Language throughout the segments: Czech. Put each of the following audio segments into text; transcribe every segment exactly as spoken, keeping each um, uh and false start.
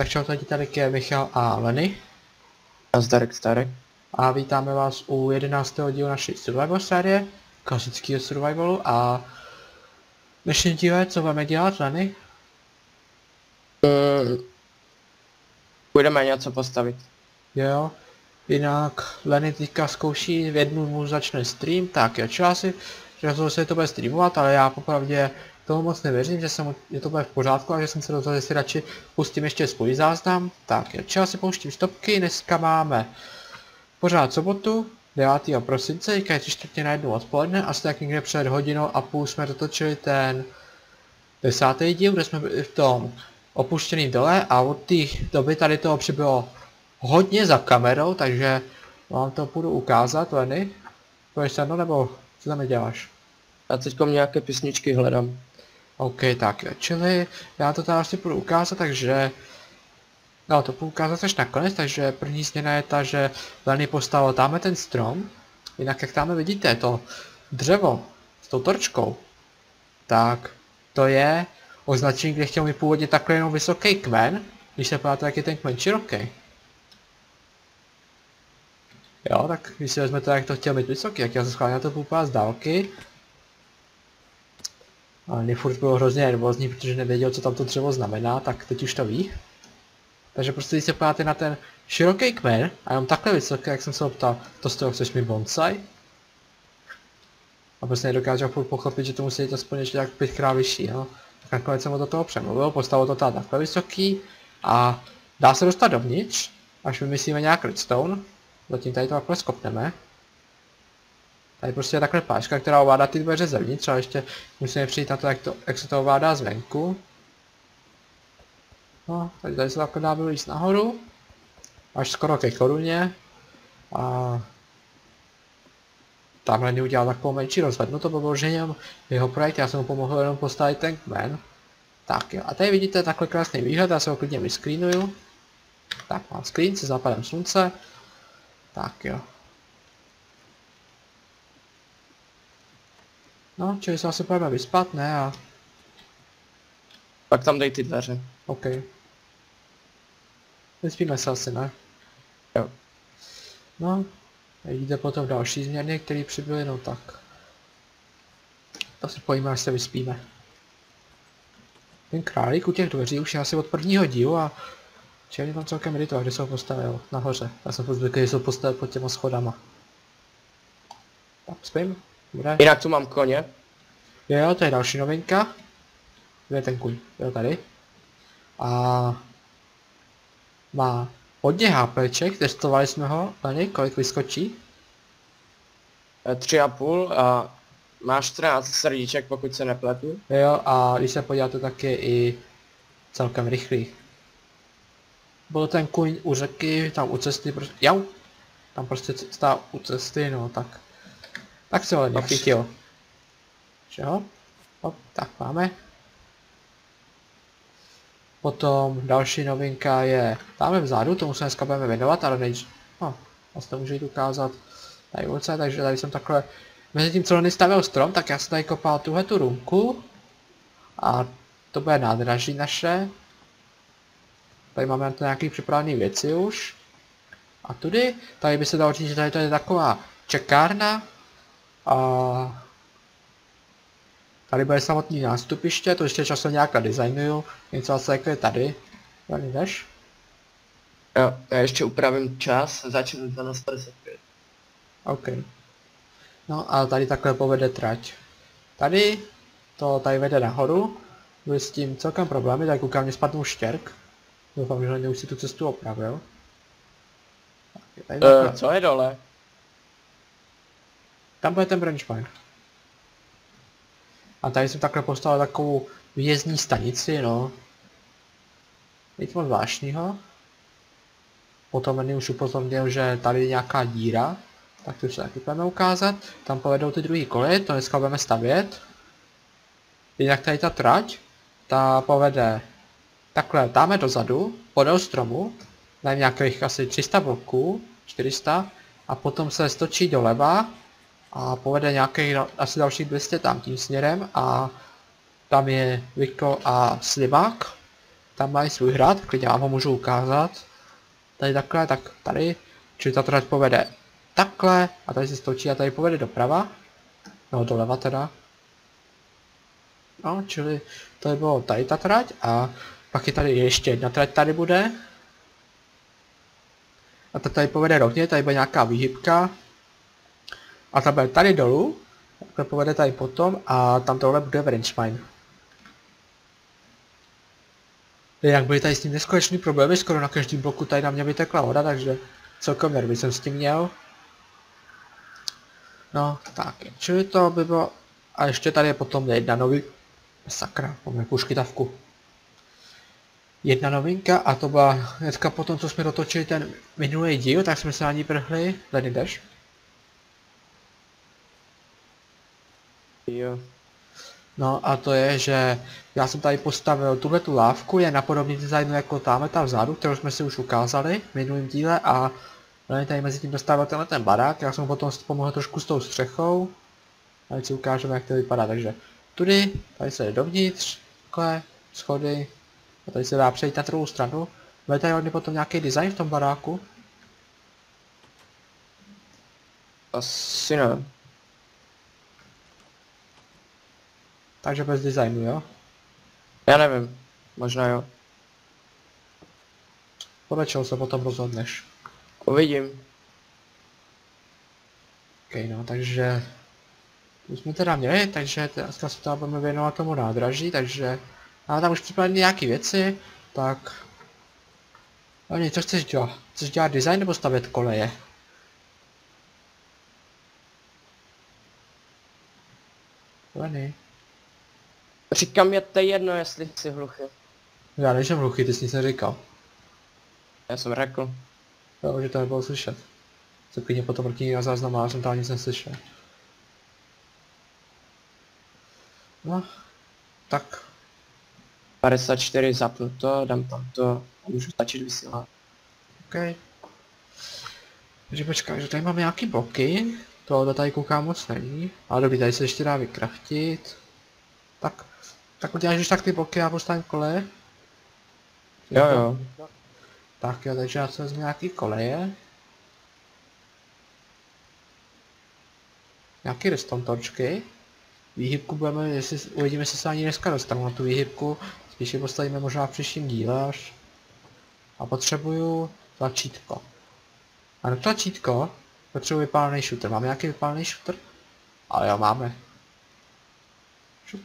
Tak čau, tady tady je Michal a Lenny. A Zdarek Starek. A vítáme vás u jedenáctého dílu naší survival série, klasického survivalu. A dnešní díle, co budeme dělat, Lenny? Mm, budeme něco postavit. Jo, jinak Lenny teďka zkouší, v jednu mu začne stream, tak jo, čeho asi, že se to bude streamovat, ale já popravdě tomu moc nevěřím, že, jsem, že to bude v pořádku a že jsem se rozhodl, že si radši pustím ještě svůj záznam. Tak jo, čeho si pouštím stopky, dneska máme pořád sobotu, devátého prosince, teďka je tři čtvrtě na jednu odpoledne, asi tak někde před hodinou a půl jsme dotočili ten desátý díl, kde jsme byli v tom opuštěném dole a od té doby tady toho přibylo hodně za kamerou, takže vám to budu ukázat, Lenny. Půjdeš se mnou, nebo co tam děláš? Já teďko nějaké písničky hledám. OK, tak jo, čili já to tady asi budu ukázat, takže no to budu ukázat až nakonec, takže první změna je ta, že Lenny postavil tamhle ten strom, jinak jak tam vidíte to dřevo s tou torčkou, tak to je označení, kde chtěl mi původně takhle jenom vysoký kmen, když se podíváte, jak je ten kmen široký. Jo, tak když si vezmete, jak to chtěl mít vysoký, jak já se schválně na to půjdu z dálky. Ale furt byl hrozně nervózní, protože nevěděl, co tam to dřevo znamená, tak teď už to ví. Takže prostě když se podíváte na ten široký kmen, a jenom takhle vysoký, jak jsem se ho ptal, to z toho chceš mi bonsai? A prostě nedokážu furt pochopit, že to musí jít aspoň ještě tak pětkrát vyšší, no. Tak nakonec jsem ho do toho přemluvil, postavil to tady takhle vysoký a dá se dostat dovnitř, až vymyslíme nějak redstone. Zatím tady to takhle skopneme. Tady prostě je takhle páčka, která ovládá ty dveře zevnitř, a ještě musíme přijít na to, jak, to, jak se to ovládá zvenku. No, tady, tady se takhle dá vylízt nahoru, až skoro ke koruně. A tamhle mi udělal takovou menší rozhlednu, to bylo že jenom jeho projekt, já jsem mu pomohl jenom postavit ten kmen. Tak jo, a tady vidíte takhle krásný výhled, já se ho klidně vyscreenuju. Tak mám screen se západem slunce. Tak jo. No, čili se asi pojďme vyspat, ne? A... Pak tam dej ty dveře. OK. Vyspíme se asi, ne? Jo. No, jde potom další změny, které přibyly, no tak. To si pojíme, až se vyspíme. Ten králík u těch dveří už je asi od prvního dílu a čili tam celkem editoval, kde se ho postavil nahoře. Já jsem furt zvyklý, že se ho postavil pod těma schodama. Tak spím, bude. Jinak tu mám koně. Jo, jo, to je další novinka. Kde je ten kuň? Jo, tady. A má hodně HPček, testovali jsme ho, Lenny, kolik vyskočí? Tři a půl a máš čtrnáct srdíček, pokud se nepletu. Jo, a když se podíváte, tak je i celkem rychlý. Byl ten kuň u řeky, tam u cesty, prostě, jau, tam prostě stál u cesty, no tak. Tak se ho nechytil. Čeho? Hop, tak máme. Potom další novinka je tamhle vzadu, tomu se dneska budeme věnovat, ale než... No, vlastně můžu jít ukázat tady ulice, takže tady jsem takhle... Mezi tím, co Lenny stavěl strom, tak já jsem tady kopal tuhle tu rumku. A to bude nádraží naše. Tady máme na to nějaký připravené věci už. A tudy, tady by se dalo říct, že tady to je taková čekárna. A tady bude samotný nástupiště, to ještě časem nějak designuju, něco asi jako je tady. Tady jdeš? Jo, já ještě upravím čas, začnu dvanáct padesát pět. OK. No a tady takhle povede trať. Tady, to tady vede nahoru, bude s tím celkem problémy, tak koukám, mě spadnul štěrk. Doufám, že Lenny už si tu cestu opravil. Tak, je uh, co je dole? Tam bude ten branchmine. A tady jsem takhle postavil takovou výjezdní stanici, no. Nic moc zvláštního. Potom Lenny už upozornil, že tady je nějaká díra. Tak to se taky budeme ukázat. Tam povedou ty druhý koleje, to dneska budeme stavět. Jinak tady ta trať, ta povede takhle, dáme dozadu, podél stromu, na nějakých asi tři sta bloků, čtyři sta, a potom se stočí doleva a povede nějakých asi dalších dvě stě tam tím směrem a tam je Viko a Slivák tam mají svůj hrad, klidně vám ho můžu ukázat. Tady takhle, tak tady, čili ta trať povede takhle a tady se stočí a tady povede doprava. No doleva teda. No, čili to by bylo tady ta trať a pak je tady ještě jedna trať tady bude. A ta tady povede rovně, tady bude nějaká výhybka. A ta bude tady dolů, takhle povede tady potom a tam tohle bude Wrenchmine. Jinak byly tady s tím neskutečný problémy, skoro na každém bloku tady na mě vytekla voda, takže celkem nervy jsem s tím měl. No, tak, čili to by bylo... A ještě tady je potom jedna nový... Sakra, mám nějakou škytavku. Jedna novinka a to byla hnedka potom, co jsme dotočili ten minulý díl, tak jsme se na ní vrhli. Tady jdeš? Jo. No a to je, že já jsem tady postavil tuhle tu lávku, je na podobný designu jako tamhle tam vzadu, kterou jsme si už ukázali v minulém díle a tady mezi tím dostával tenhle ten barák, já jsem mu potom pomohl trošku s tou střechou. A teď si ukážeme, jak to vypadá, takže tudy, tady se jde dovnitř, takhle, schody, a tady se dá přejít na druhou stranu. Bude tady hodně potom nějaký design v tom baráku? Asi ne. Takže bez designu, jo? Já nevím, možná jo. Podle čeho se potom rozhodneš? Uvidím. Ok, no, takže... To jsme teda měli, takže dneska se teda budeme věnovat tomu nádraží, takže... Máme tam už připravené nějaké věci, tak... Oni, co chceš dělat? Chceš dělat design nebo stavět koleje? Leny. Říkám, je to jedno, jestli jsi hluchý. Já nejsem hluchý, ty jsi nic neříkal. Já jsem řekl. Jo, že to nebylo slyšet. Se klidně potom vrtí na záznam, já jsem tam nic neslyšel. No, tak. padesát čtyři zapnu to, dám tam to a můžu začít vysílat. OK. Takže počkej, že tady máme nějaký bloky. Tohle tady koukám moc není. Ale dobrý, tady se ještě dá vykraftit. Tak, tak uděláš tak ty bloky a postavím koleje. Jo jo. Tak jo, takže já se vezmu nějaký koleje. Nějaký restontorčky. Výhybku budeme, jestli uvidíme, jestli se ani dneska dostanu na tu výhybku. Spíš ji postavíme možná v příštím díle až. A potřebuju tlačítko. A na tlačítko potřebuji vypálený shooter. Máme nějaký vypálený shooter? Ale jo, máme. Šup.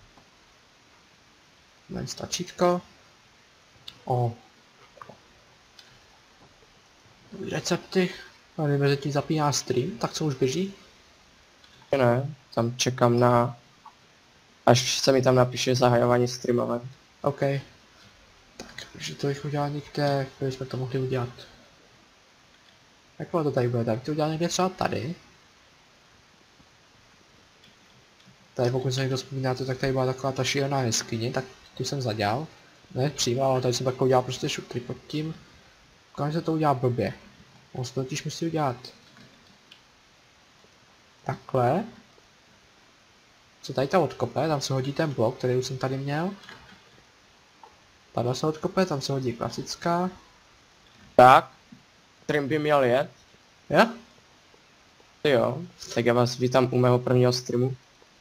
Máme tlačítko. O. Recepty. Tady mezi tím zapíná stream, tak co už běží? Ne, tam čekám na... Až se mi tam napíše zahajování streamování. OK. Tak, takže to bych udělal někde, kde jsme to mohli udělat. Jak to tady bude, tak to udělal někde třeba tady. Tady pokud se někdo vzpomínáte, tak tady byla taková ta šílená jeskyně, tak tu jsem zadělal. Ne přímo, ale tady jsem takhle udělal prostě šutry pod tím. Když se to udělá blbě. On se to totiž musí udělat. Takhle. Co tady ta odkope, tam se hodí ten blok, který už jsem tady měl. Tady se odkope, tam se hodí klasická. Tak, stream by měl jet. Jo? Jo, tak já vás vítám u mého prvního streamu.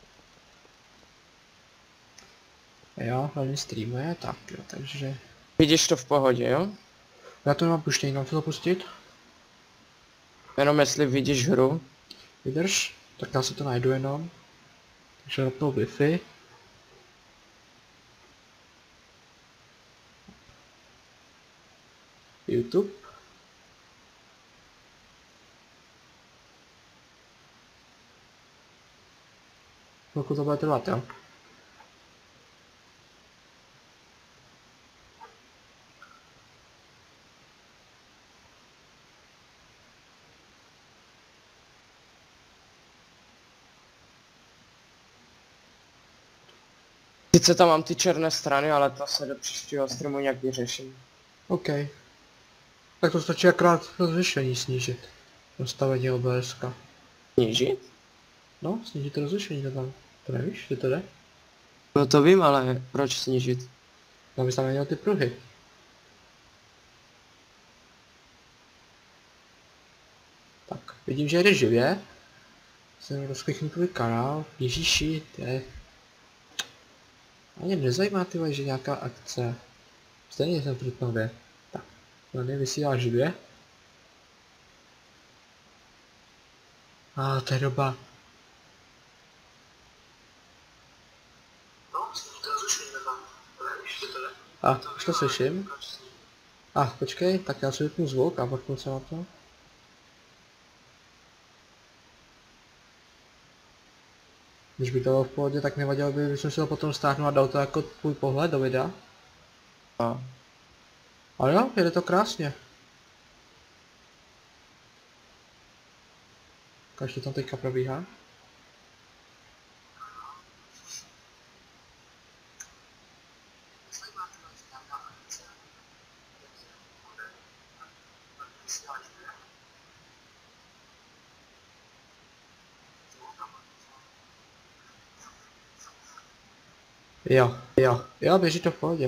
Jo, hlavně streamuje, tak jo, takže... Vidíš to v pohodě, jo? Já to nemám puštění, mám to pustit? Jenom jestli vidíš hru. Vydrž, tak já si to najdu jenom. Takže zapnu Wi-Fi. YouTube. Chvilku to bude trvat, jo? Sice tam mám ty černé strany, ale to se do příštího streamu nějak vyřeším. OK. Tak to stačí akorát rozlišení snížit. Nastavení O B S ka. Snížit? No, snížit rozlišení to tam. To nevíš, že to jde? No to vím, ale proč snížit? Já bych tam neměl ty pruhy. Tak, vidím, že jde živě. Jsem rozkliknu tvůj kanál. Ježíši, to je... Ani nezajímá ty vole, že nějaká akce. Stejně jsem trutnově. Tak, to nevysílá živě. A to je doba. A, už to slyším. A, počkej, tak já si vypnu zvuk a vrknu se na to. Když by to bylo v pohodě, tak nevadilo by, když jsem si ho potom stáhnul a dal to jako tvůj pohled do videa. A Ale jo, jede to krásně. Každý tam teďka probíhá. Jo, jo, jo, běží to v pohodě.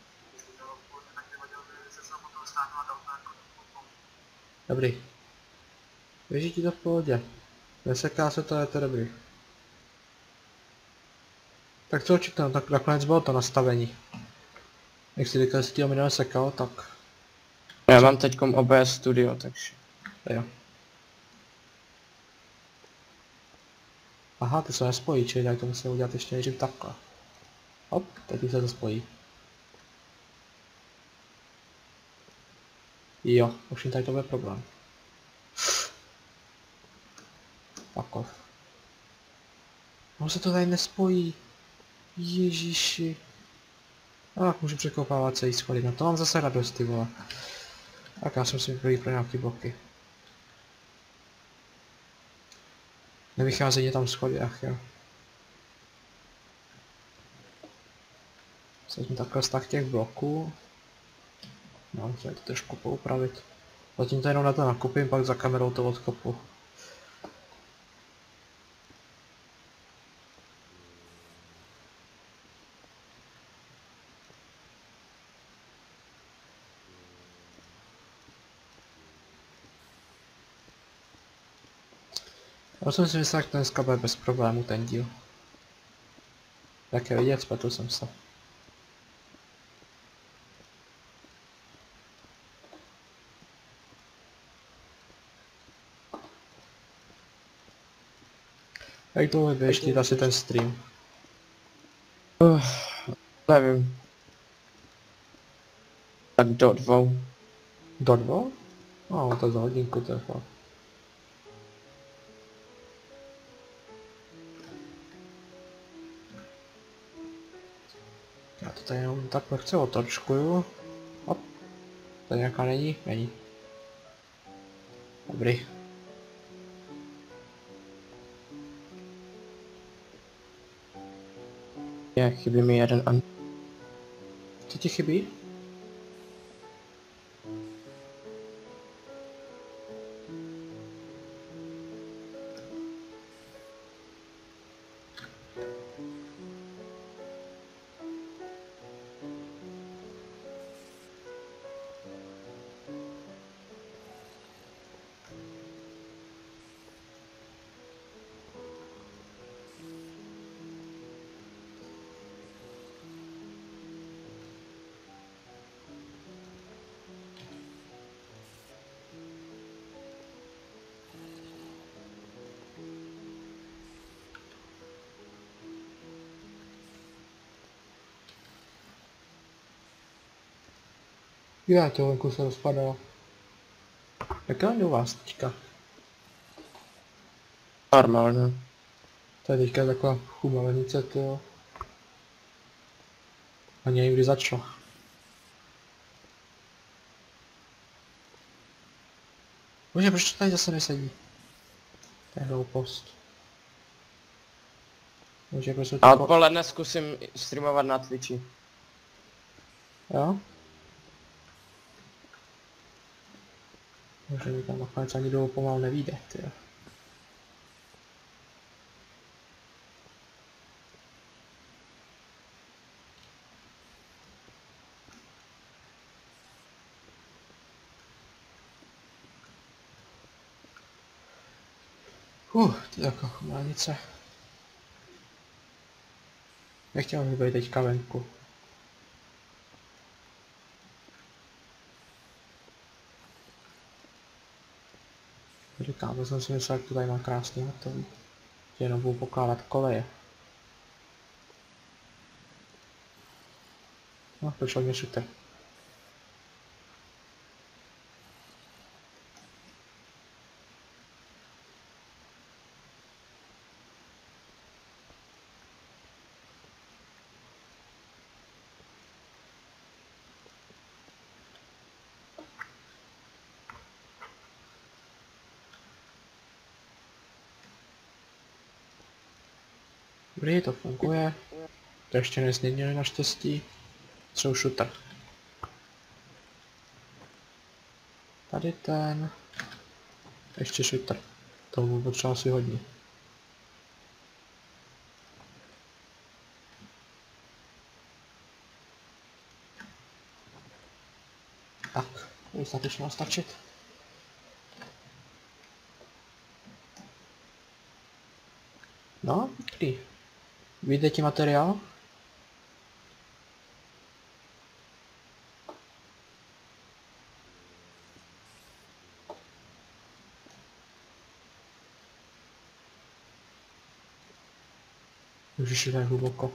Dobrý. Běží ti to v pohodě. Neseká se to, je to dobrý. Tak co očekám, tak nakonec bylo to nastavení. Jak si říkal, jestli ti ho minule sekal, tak... já mám teďkom O B S Studio, takže... Jo. Aha, ty se nespojí, čili tak to musím udělat ještě nejdřív takhle. Hop, teď už se to spojí. Jo, už jim tady to bude problém. Pakov. No se to tady nespojí. Ježíši. A můžu překopávat celý schody, no to mám zase radost, ty vole. Tak já jsem si vybrali pro nějaký bloky. Nevycházejí tam schody, ach jo. Vezmu takhle stav těch bloků. No, musím to trošku poupravit. Zatím to jenom na to nakupím, pak za kamerou to odkopu. Já jsem si myslel, že to dneska bude bez problémů ten díl. Jak je vidět, spletl jsem se. Jak dlouho budeš chtít asi ten stream? Uh, nevím. Tak do dvou. Do dvou? No, to za hodinku to je fakt. Já to tady jenom tak lehce otočkuju. Hop. Tady nějaká není? Není. Dobrý. Je, chybí mi jeden an... Co ti chybí? Já to venku se rozpadalo. Jaká je u vás teďka? Normálně. To je teďka taková chumelenice, to. Ani nevím, kdy začala. Bože, proč to tady zase nesedí? To je hloupost. Bože, proč to A tako... odpoledne zkusím streamovat na Twitchi. Jo? Bože, mi tam nakonec ani dlouho pomalu nevíde, tyjo. Uh, to je jako chumanice. Nechtěl bych být teďka venku. Říkám, to jsem si myslel, jak to tady má krásně hotový. Že jenom budu pokládat koleje. No, došel mě šuter. Dobrý, to funguje. To ještě nezměnili naštěstí. Jsou šuter. Tady ten. Ještě šuter. To budu potřeba si hodně. Tak, to by snad mělo stačit. No, dobrý. Vyjde ti materiál? Už je tak hluboko.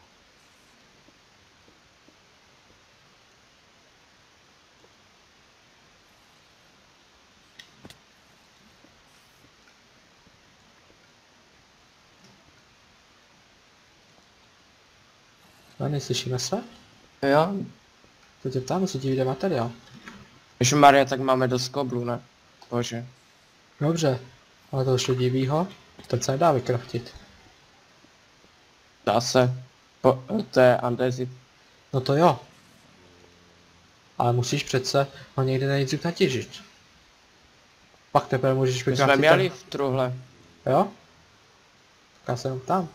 No, neslyšíme se? Jo? To tě ptám, jestli ti vyjde materiál. Ježišmarja, tak máme dost koblů, ne? Bože. Dobře, ale to už divýho, ten se nedá vykraftit. Dá se. Po, to je andezit. No to jo. Ale musíš přece ho někde nejdřív natěžit. Pak teprve můžeš My vykraftit. jsme měli ten... v truhle. Jo? Tak já se jenom tam.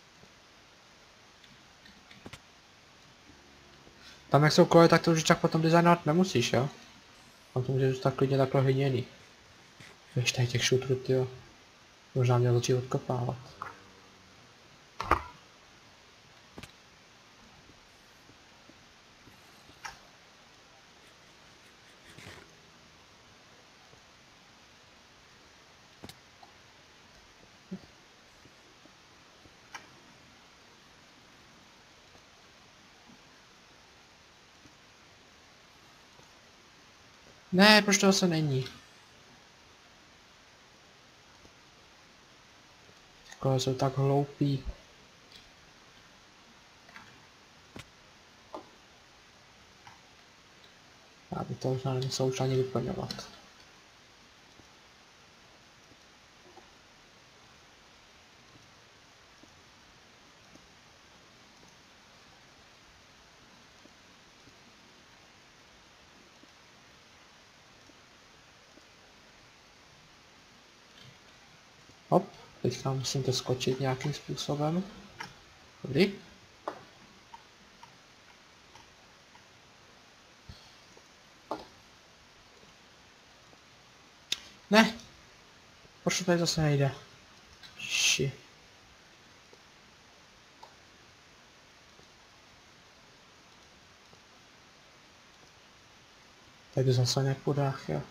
Tam jak jsou koleje, tak to už tak potom designovat nemusíš, jo? Tam to může zůstat klidně takhle hyděný. Víš, tady těch šutrů, tyjo. Možná měl začít odkopávat. Ne, proč to zase není? Takové jsou tak hloupí. Já bych to už nemusel už ani vyplňovat. Hop, teďka musím to skočit nějakým způsobem. Dobrý. Ne! Proč to tady zase nejde? Ši. Tady zase nepůjde, jo.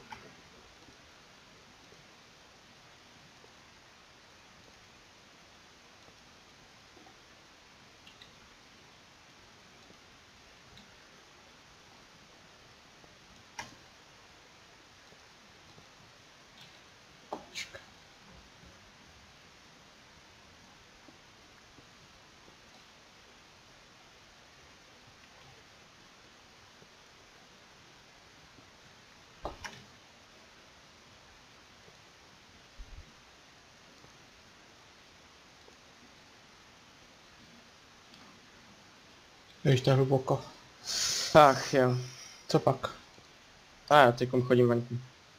Ještě hluboko. Ach jo. Co pak? A já teď chodím venku.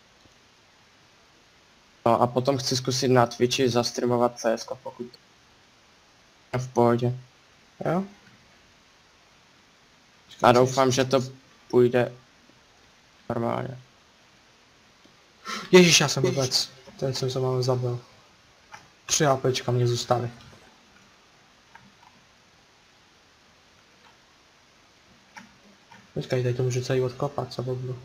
No a potom chci zkusit na Twitchi zastreamovat C S, pokud je v pohodě. Jo? A doufám, že to půjde normálně. Ježíš, já jsem vůbec. Ten jsem se mám zabil. Tři APčka mě zůstaly. Počkej, tady to můžu celý odkopat, co budu.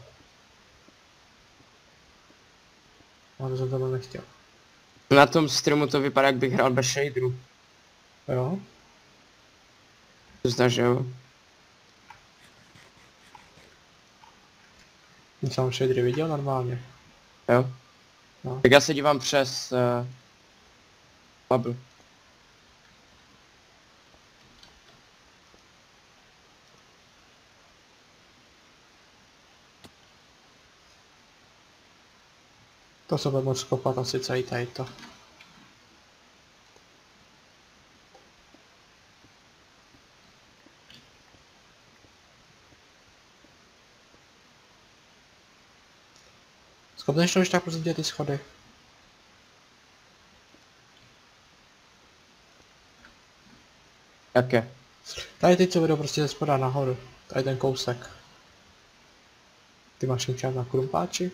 No to jsem to nechtěl. Na tom streamu to vypadá, jak bych hrál bez shaderu. Jo? To zda, že jo? Jsem sám shadery viděl normálně. Jo? No. Tak já se dívám přes... Uh, Bubble. To se bude moc kopat asi celý tady to. Skopneš to už tak prostě ty schody. Jaké? Tady ty co vedou prostě ze spoda nahoru. Tady ten kousek. Ty máš něčem na krumpáči?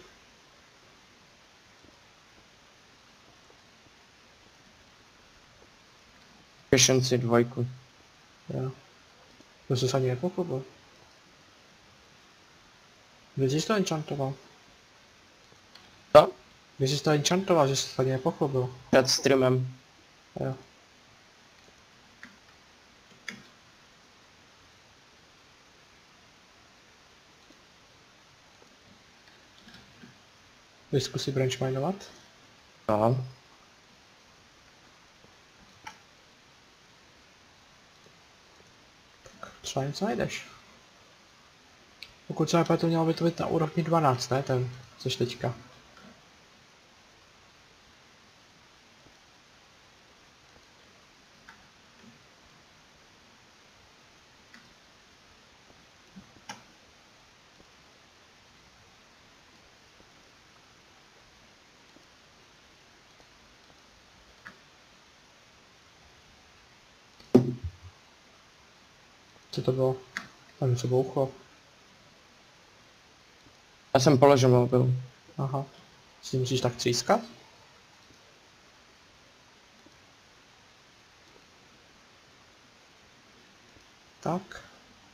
Efficiency dvojku. Jo. To jsi se ani nepochopil. Kde jsi to enchantoval? Co? Kde jsi to enchantoval, že jsi to ani nepochopil? Před streamem. Jo. Jdeš zkusit branchminovat? No. Třeba něco najdeš. Pokud se nepletu, mělo by to být na úrovni dvanáct, ne? Ten, což teďka. Co to bylo? Tam něco bouchlo. Já jsem položil mobil. Aha. Si musíš tak třískat? Tak.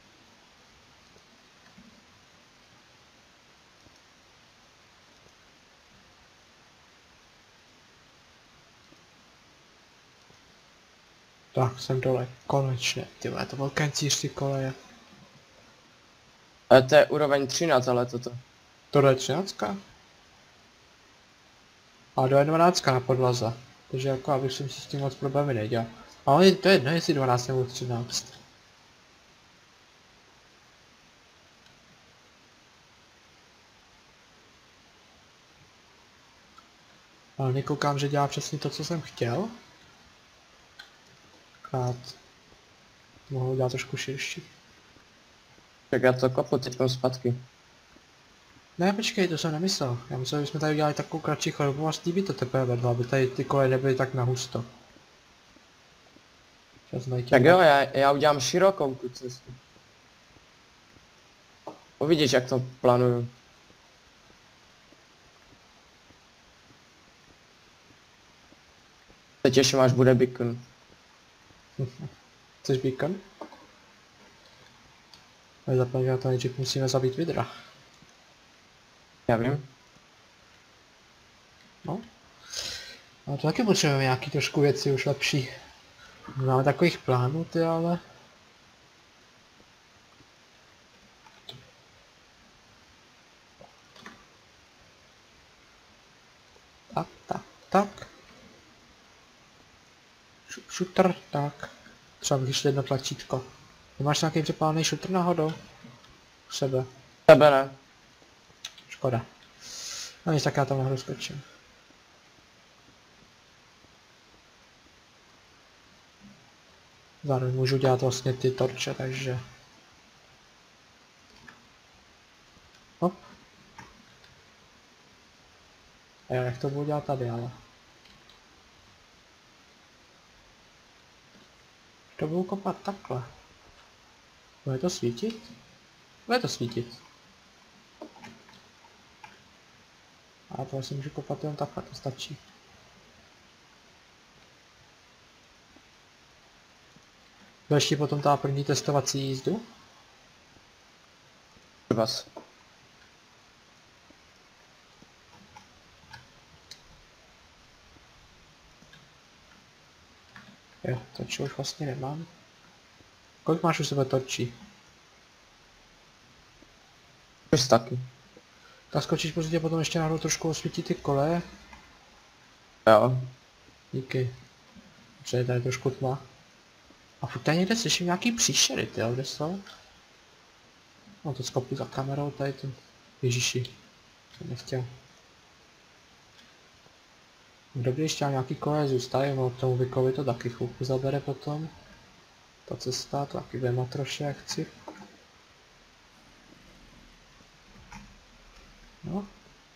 Tak, jsem dole. Konečně. Ty vole, to byl kencíř ty koleje. Ale to je úroveň třináct, ale toto. To je třináctka? A to je dvanáctka na podlaze. Takže jako abych si s tím moc problémy nedělal. Ale to je jedno, jestli dvanáct nebo třináct. Ale nekoukám, že dělá přesně to, co jsem chtěl. Krát. Mohu dělat trošku širší. Tak já to kopu teďkom zpátky. Ne, počkej, to jsem nemyslel. Já myslel, že jsme tady udělali takovou kratší chodbu a slíbí to teprve vedlo, aby tady ty koleje nebyly tak nahusto. Tak jo, já, já udělám širokou tu cestu. Uvidíš, jak to plánuju. Se těším, až bude beacon. Chceš beacon? Ale zapomeň na to, nejdřív musíme zabít vidra. Já vím. No. A to taky potřebujeme nějaký trošku věci už lepší. Máme takových plánů, ty ale... Tak, tak, tak. Shooter, tak. Třeba bych ještě jedno tlačítko. Nemáš nějaký přepálený shooter náhodou? U sebe. Tebe ne. Škoda. No nic, tak já tam nahoru skočím. Zároveň můžu dělat vlastně ty torče, takže... Hop. A já jak to budu dělat tady, ale... To budu kopat takhle. Bude to svítit? Bude to svítit. A to asi můžu kopat jenom takhle, to stačí. Budeš ti potom ta první testovací jízdu? Třeba. Jo, torči už vlastně nemám. Kolik máš u sebe torčí? Už taky. Tak skočíš prostě potom ještě nahoru trošku osvítit ty koleje. Jo. Díky. Dobře, tady je trošku tma. A furt tady někde slyším nějaký příšery, tyjo, kde jsou? No to skopu za kamerou, tady to... Ježiši. To nechtěl. Dobrý, ještě mám nějaký koleje zůstají, no k tomu Vikovi to taky chvilku zabere potom. Ta cesta, to taky bude matroše, jak chci. No.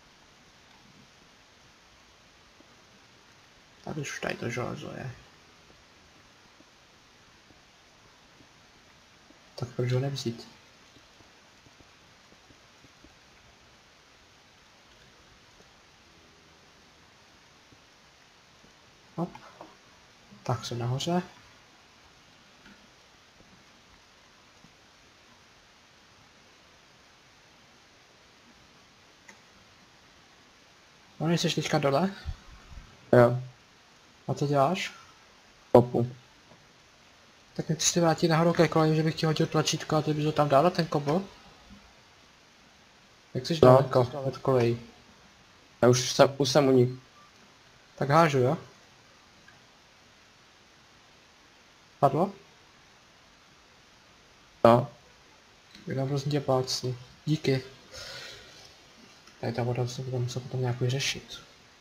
Tady už tady to železo je. Tak proč ho nevzít? Hop. Tak jsem nahoře. No nejseš teďka dole? Jo. A co děláš? Kopu. Tak nechci se vrátit nahoru ke koleji, že bych ti hodil tlačítko a ty bys ho tam dal ten kobo? Jak jsi No. daleko od koleji? Já už jsem, už jsem u nich. Tak hážu, jo? Padlo? No. Vydám prosím tě palci. Díky. Tady ta voda se bude muset potom nějak vyřešit.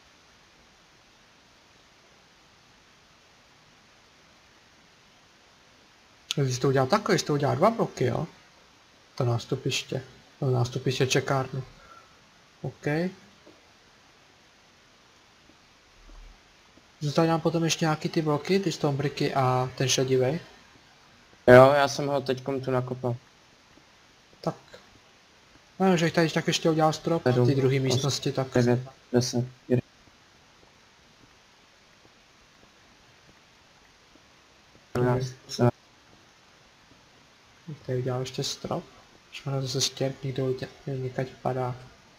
Když to udělal takhle, když to udělal dva bloky, jo? To nástupiště. To nástupiště čekárnu. OK. Zůstaly nám potom ještě nějaký ty bloky, ty stombriky a ten šedivej. Jo, já jsem ho teďkom tu nakopal. Tak. No, že tady tak ještě udělal strop a ty druhé místnosti, tak... devět, deset, jedenáct. Tady udělal ještě strop. Když má zase stěrk, někdo někať padá.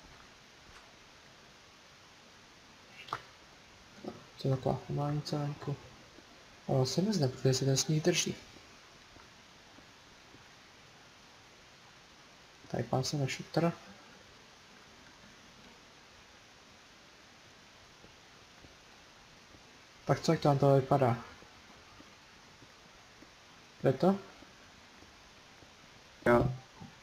To je taková humánní celenku. Ale se nezne, protože se ten sníh drží. Tady pán se na šutr. Tak co, jak to tam to vypadá? Jde to? Jo.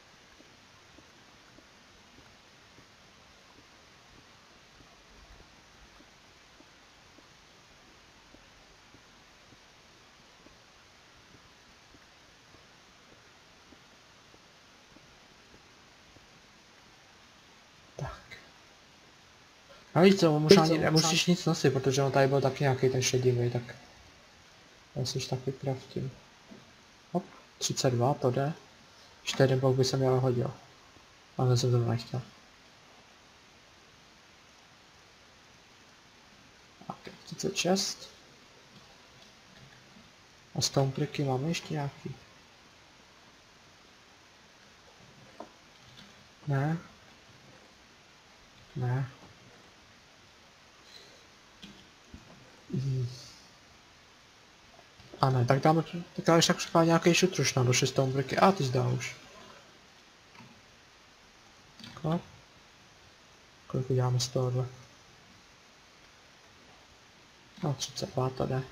A víš co, možná ani nemusíš nic nosit, protože on tady byl taky nějaký ten šedivý, tak... Já si tak vykraftím. Hop, třicet dva, to jde. Ještě jeden blok by se mi ale hodil. Ale jsem to nechtěl. Tak, třicet šest. A stompriky máme ještě nějaký. Ne. Ne. Hmm. A ne, tak dáme, tak dáme tak třeba nějaký šutr už na do šestou briky. A ty zdá už. Tak. Kolik uděláme z tohohle? No třicet dva to jde.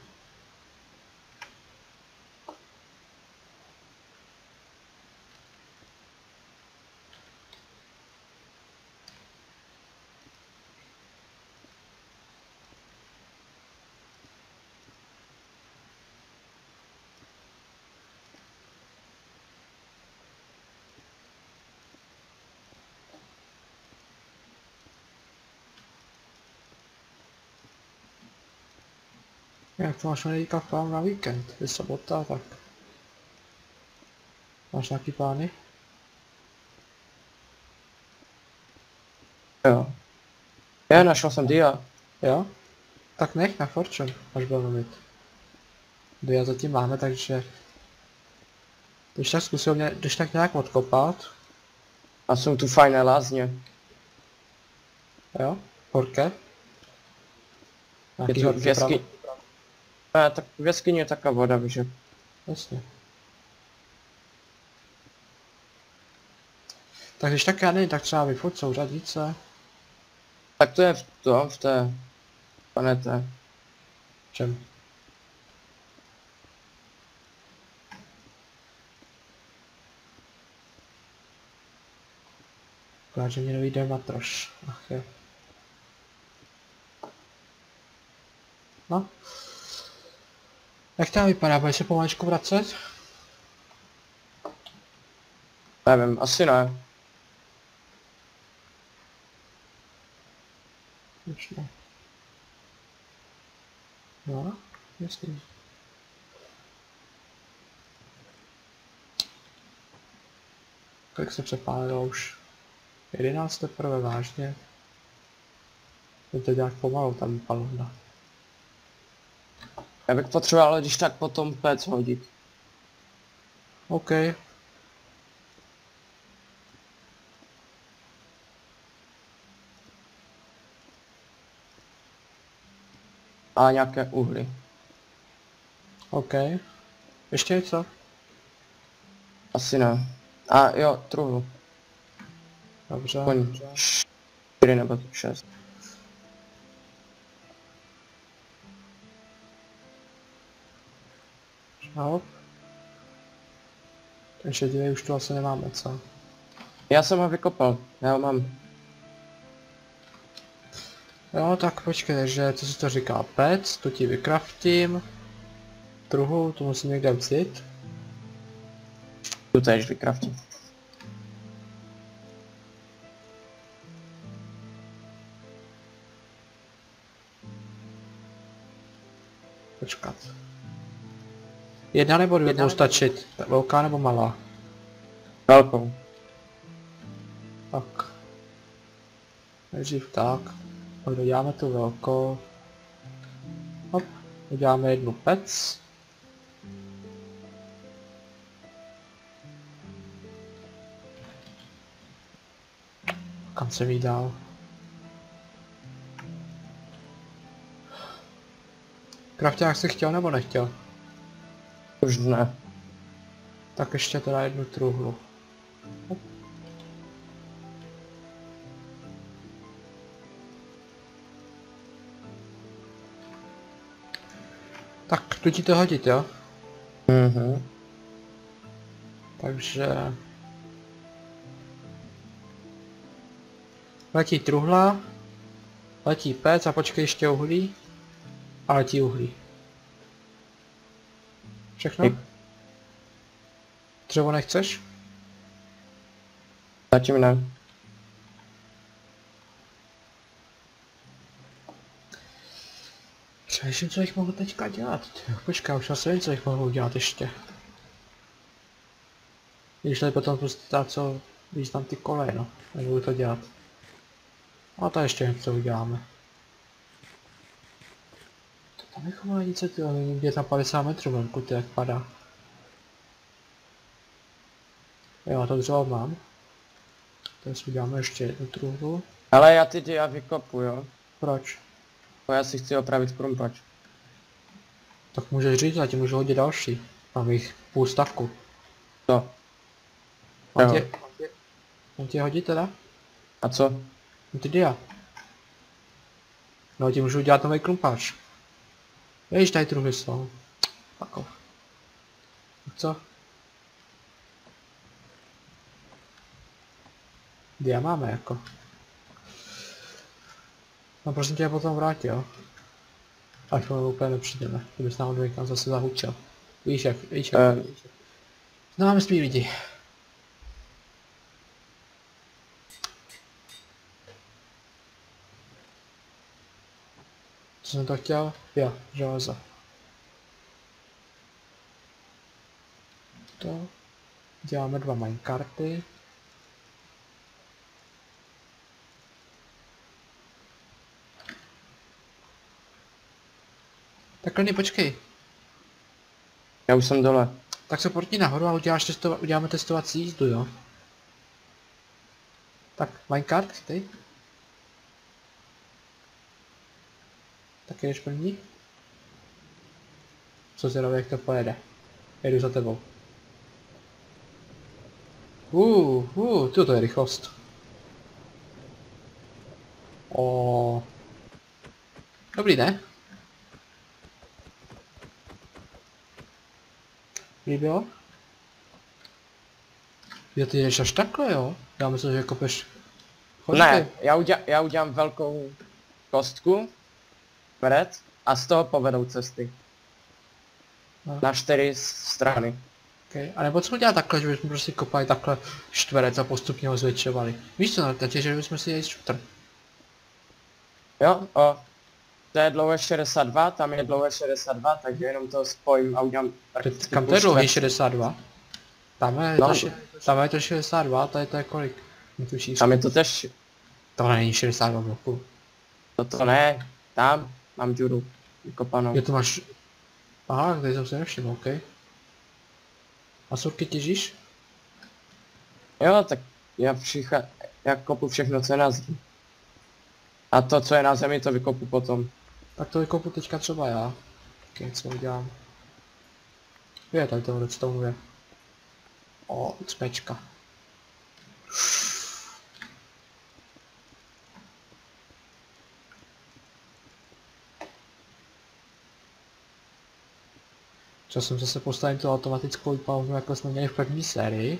Jak to máš teďka plán na víkend? Je sobota, tak... Máš nějaký plány? Jo. Já našel jsem dia. Jo? Tak nech na Fortune, až budeme mít. Dia zatím máme, takže... Když tak zkusil mě, když tak nějak odkopat. A jsou tu fajné lázně. Jo? Porke? Je Nějaký tu horký v jeskyni. prav- Ne, tak v jeskyni je taká voda, víš, že? Jasně. Tak když tak já nevím, tak třeba vyfot souřadice. Tak to je v tom, v té planete. Čem? Akorát, že mě nevyjde matroš. Ach jo. No. Jak to vypadá? Bude se pomaličku vracet? Nevím, asi ne. Už ne. No, jasný. Kolik se přepálilo už? jedenáct teprve vážně. Je to nějak pomalu tam palovna. Já bych potřeboval, ale když tak potom pec hodit. OK. A nějaké uhly. OK. Ještě něco? Asi ne. A jo, truhlu. Dobře. Aspoň čtyři nebo šest. Hop. Ten šedivý už tu asi nemáme, co? Já jsem ho vykopal, já ho mám. Jo, tak počkej, takže co si to říká? Pec, tu ti vykraftím. Truhu, tu musím někde vzít. Tu též vykraftím. Počkat. Jedna nebo dvě budou stačit? Velká nebo malá? Velkou. Tak. Nejdřív tak. Pak doděláme tu velkou. Hop. Uděláme jednu pec. Kam jsem jí dal? Krafťák jsi chtěl nebo nechtěl? Už ne. Tak ještě teda jednu truhlu. Hop. Tak, tu ti to hodit, jo? Mhm. Takže... Letí truhla, letí pec a počkej ještě uhlí. A letí uhlí. Všechno? Děk. Dřevo nechceš? Zatím ne. Přemýšlím, co jich mohu teďka dělat. Počkej, už asi vím, co jich mohu dělat ještě. Když tady potom prostě ta, co víš tam ty koleje, no. Nebudu to dělat. A to ještě něco uděláme. To tam bychom mohli nic, ty je tam padesát metrů venku, ty jak padá. Jo, to dřevo mám. Teď uděláme ještě jednu truhlu. Ale já ty dia vykopu, jo. Proč? Bo já si chci opravit krumpač. Tak můžeš říct, já ti můžu hodit další. Mám jich půl stavku. Co? Mám Jo. tě, mám tě hodit teda? A co? No ty dia. No ti můžu udělat nový krumpáč. Ježiš, tady truhly jsou. Fuck off. Tak co? Dia máme jako. No prosím tě, potom vrátil. Až mu úplně nepřijdeme, kdybys nám někam zase zahučil. Víš jak, víš jak. Eh. No máme spí lidi. Co jsem to chtěl? Jo, železo. To. Děláme dva minecarty. Tak klidně počkej. Já už jsem dole. Tak se portni nahoru a uděláš testova uděláme testovací jízdu, jo? Tak, minecart, ty? Tak jedeš první? Co se jak to pojede? Jedu za tebou. Uh, uh, to je rychlost. O. Dobrý, ne? Líbilo? Jo, ty jdeš až takhle, jo? Já myslím, že kopeš... Chodí Ne, já, uděla, já udělám velkou kostku vpřed a z toho povedou cesty. No. Na čtyři strany. Okay. A nebo co udělat takhle, že bychom prostě kopali takhle čtverec a postupně ho zvětšovali. Víš co, takže že bychom si jeli šutr. Jo, o. To je dlouhé šedesát dva, tam je dlouhé šedesát dva, takže jenom to spojím a udělám prakticky Kam to půl je dlouhý čtverce. šedesát dva? Tam je, No. to, še- tam je to šedesát dva, tady to je kolik? Netušíš. Tam je to tež, To není šedesát dva bloků. toto ne, tam mám díru vykopanou. Je to máš... Aha, tady jsem se nevšiml, ok. A surky těžíš? Jo, tak já všicha, já kopu všechno, co je na zemi. A to, co je na zemi, to vykopu potom. Tak to vykopu teďka třeba já. Ok, co udělám? Je, tady to redstone je. O, smečka. Časem zase postavím tu automatickou výpalnu, jako jsme měli v první sérii.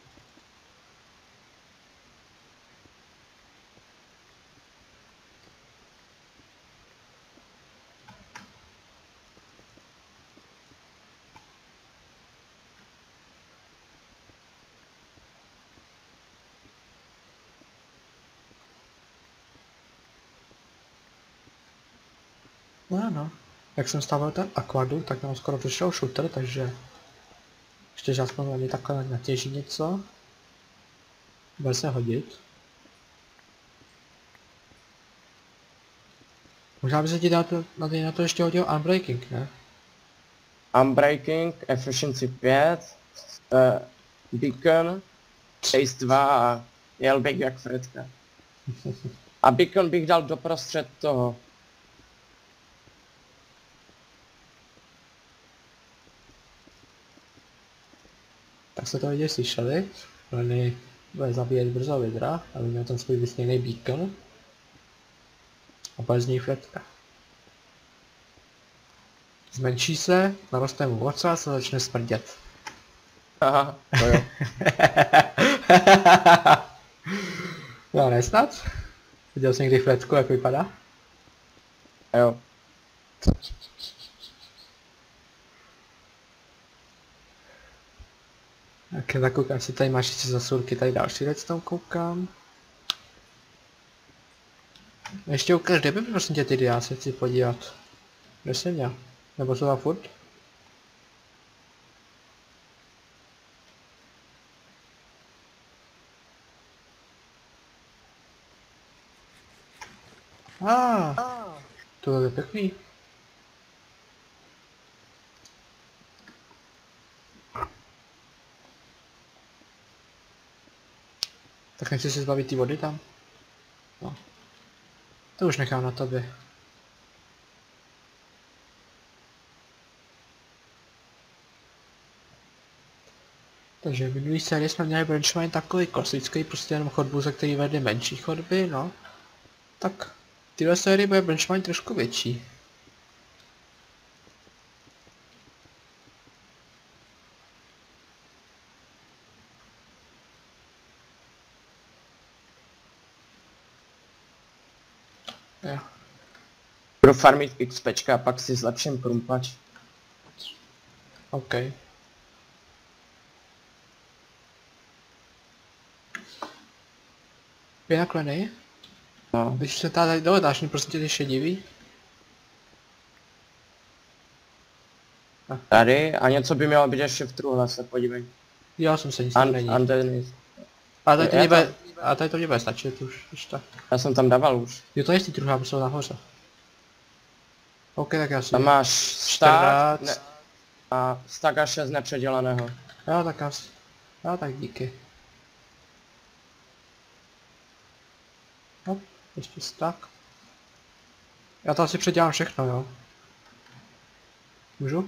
No ano. Jak jsem stavil ten akvadu, tak nám skoro přišel shooter, takže ještě aspoň ani takhle natěží něco. Bude se hodit. Možná by se ti na to, na to, na to ještě hodil unbreaking, ne? Unbreaking, efficiency pět, uh, beacon, chase dva a jel bych jak Fredka. A beacon bych dal doprostřed toho. Tak se to lidi slyšeli. Leny bude zabíjet brzo vidra, aby měl ten svůj vysněný beacon. A bude z něj Fredka. Zmenší se, naroste mu oca a se začne smrdět. Haha, to jo. No, nesnad? Viděl jsi někdy Fredku, jak vypadá? Jo. Tak já koukám, si tady máš ještě zasurky, tady další redstone koukám. Ještě ukáž, kde by prosím tě ty dia, se chci podívat. Kde jsem já? Nebo jsou tam furt? Ah, to je pěkný. Tak nechci si zbavit ty vody tam? No. To už nechám na tobě. Takže v minulý sérii jsme měli branchline takový klasický, prostě jenom chodbu, ze který vedly menší chodby, no. Tak v téhle sérii bude branchline trošku větší. Jo. Budu farmit XPčka a pak si zlepším krumpač. OK. Je naklený? No. Když se tady dohledáš, mi prostě ty šedivý. Tady a něco by mělo být ještě v truhle, se podívej. Já jsem se nic tam Un, není. underneath. A tady to Já mě tam- bude, a tady to mě bude stačit už, už tak. Já jsem tam dával už. Jo, to je ty druhá, jsou nahoře. OK, tak já si... Tam máš start, ne, čtrnáct. a stack a šest nepředělaného. Jo, tak asi. Jo, tak díky. No, ještě tak. Já to asi předělám všechno, jo. Můžu?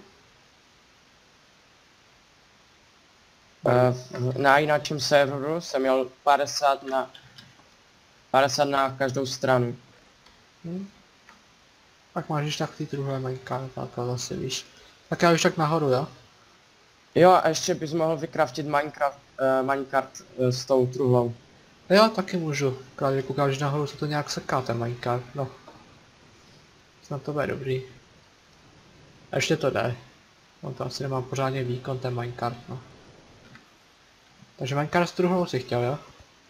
Uh, na jináčím serveru jsem měl padesát na padesát na každou stranu. Hm. Tak máš ještě tak ty druhé Minecraft, a to zase víš. Tak já už tak nahoru, jo? Jo, a ještě bys mohl vykraftit Minecraft, uh, Minecraft uh, s tou truhlou. Jo, taky můžu. Právě koukám, že nahoru se to nějak seká ten Minecraft, no. Snad to bude dobrý. A ještě to jde. No to asi nemám pořádně výkon ten Minecraft, no. Takže Minecraft s truhlou si chtěl, jo?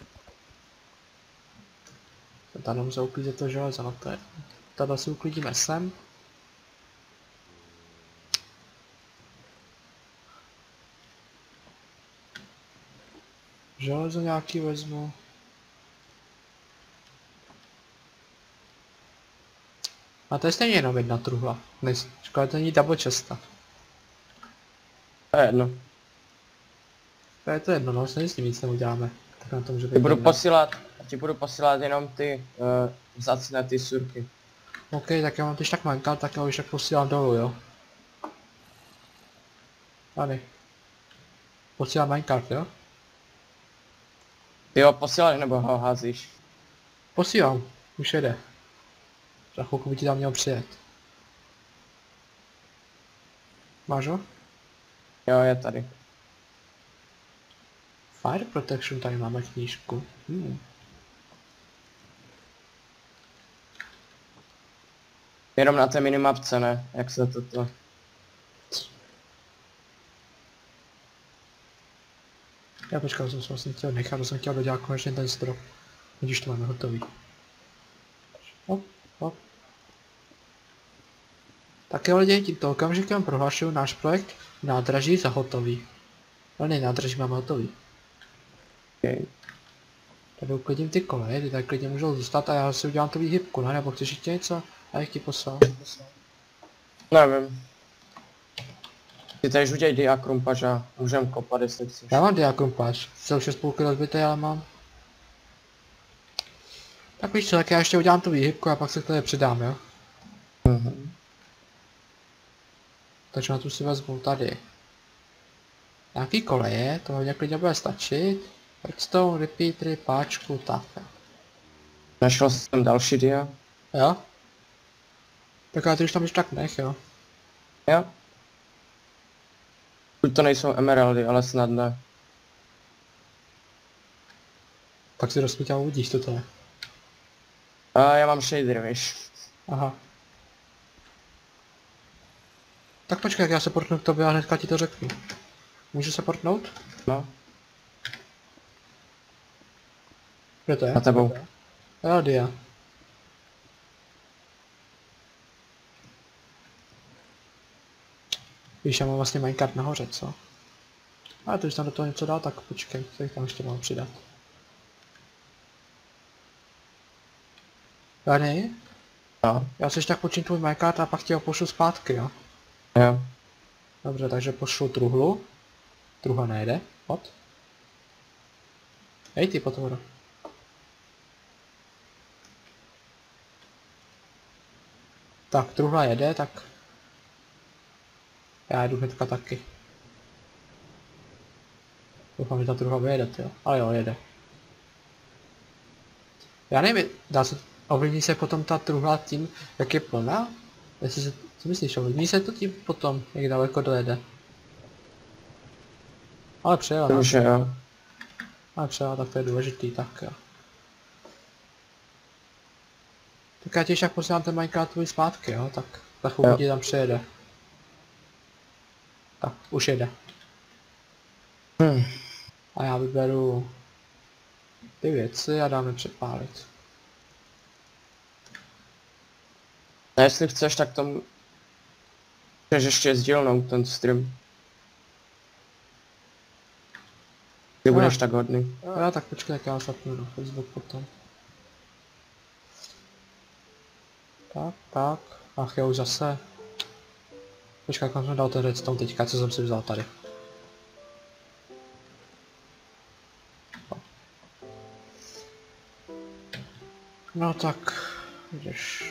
Tady musím uklidit to železo, no to je. Tady si uklidíme sem. Železo nějaký vezmu. A to je stejně jenom jedna truhla. Nejs, škoda, to není double chesta. To je jedno. To je to jedno, no, s tím nic neuděláme. Tak na tom, že Ti budu posílat, ti budu posílat jenom ty uh, vzácné ty surky. OK, tak já mám teď tak Minecraft, tak já už tak posílám dolů, jo. Tady. Posílám Minecraft, jo? Ty ho posíláš nebo ho házíš? Posílám, už jede. Za chvilku by ti tam měl přijet. Máš ho? Jo, je tady. Fire Protection, tady máme knížku. Hmm. Jenom na té minimapce, ne? Jak se toto... Já počkám, jsem se vlastně chtěl nechat, to jsem chtěl dodělat konečně ten strop. Když to máme hotový. Hop, hop. Tak jo lidi, tímto okamžikem prohlašuju náš projekt nádraží za hotový. Ale ne, nádraží máme hotový. Okay. Tady uklidím ty koleje, ty tady klidně můžou zůstat a já si udělám tu výhybku, ne? Nebo chceš ještě něco? A jak ti poslal? Nevím. Ty tady udělej diakrumpač a můžem kopat, jestli chceš. Já mám diakrumpač, jsem už spolky rozbitý, ale mám. Tak víš co, tak já ještě udělám tu výhybku a pak se k tady přidám, jo? Mhm. Takže na tu si vezmu tady. Nějaký koleje, to hodně klidně bude stačit. Redstone, repeatery, páčku, tak. Našel jsem další dia. Jo? Tak ale ty už tam už tak nech, jo? Jo. Buď to nejsou emeraldy, ale snad ne. Tak si rozpětě uvidíš, co to je. A já mám shader, víš. Aha. Tak počkej, jak já se portnu k tobě a hnedka ti to řeknu. Můžu se portnout? No. Kde to je? Na tebou. Jo, dia. Víš, já mám vlastně Minecraft nahoře, co? Ale to, když tam do toho něco dal, tak počkej, co jich tam ještě mám přidat. Dani? No. Já si ještě tak počím tvůj Minecraft a pak ti ho pošlu zpátky, jo? Jo. Dobře, takže pošlu truhlu. Truhla nejde. Hop. Hej ty potvor. Tak, truhla jede, tak... Já jdu hnedka taky. Doufám, že ta truhla vyjede, jo. Ale jo, jede. Já nevím, dá se... Ovlivní se potom ta truhla tím, jak je plná? Jestli se... Co myslíš, ovlivní se to tím potom, jak daleko dojede? Ale přejela, To už je, jo. ale přejela, tak to je důležitý, tak jo. Tak já ti však posílám ten Minecraft tvůj zpátky, jo, tak za chvilku ti tam přijede. Tak, už jede. Hmm. A já vyberu ty věci a dáme přepálit. A jestli chceš, tak to můžeš ještě sdílnout ten stream. Ty No. budeš tak hodný. Jo, tak počkej, tak já zapnu na Facebook potom. Tak, tak. Ach jo, už zase. Počkej, kam jsem dal ten redstone teďka, co jsem si vzal tady. No tak, jdeš.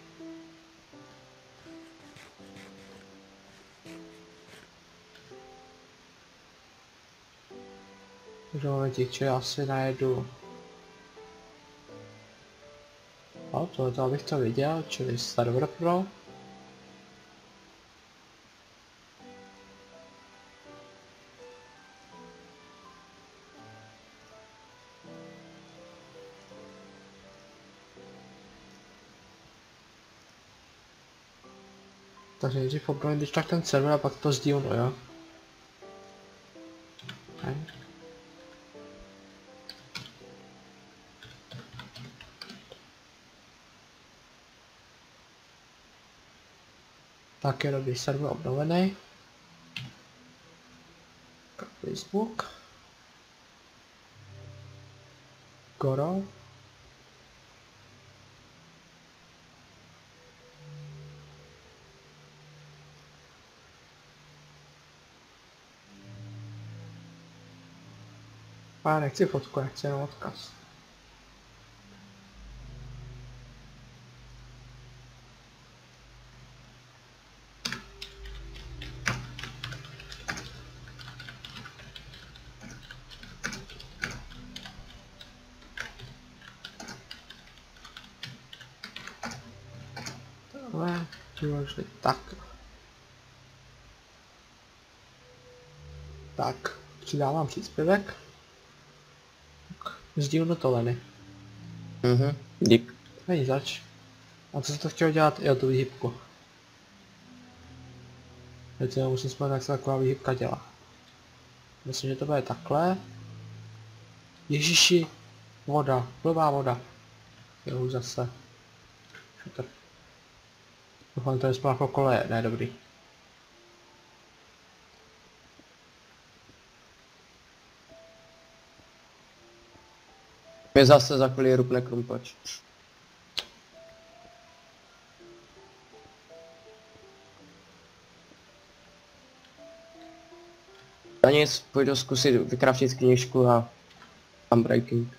Takže momentík, či já si najedu. No, tohle abych to viděl, čili server pro. Takže nejdřív obnovím když tak ten server a pak to sdílnu, jo? Ne? Tak je dobrý, server obnovený. Facebook. Goro. A já nechci fotku, já chci jenom odkaz. Tohle, důležitý, tak. Tak, přidávám příspěvek. Sdílnu to Leny. Mhm, dík. Není zač. A co jsi to chtěl dělat? Jo, tu výhybku. Teď si musím vzpomenout, jak se taková výhybka dělá. Myslím, že to bude takhle. Ježiši, voda, blbá voda. Jo, už zase. Šutr. Doufám, to je spolu jako koleje, ne dobrý. Mě zase za chvíli rupne krumpač. A nic, půjdu zkusit vykraftit knížku a unbreaking.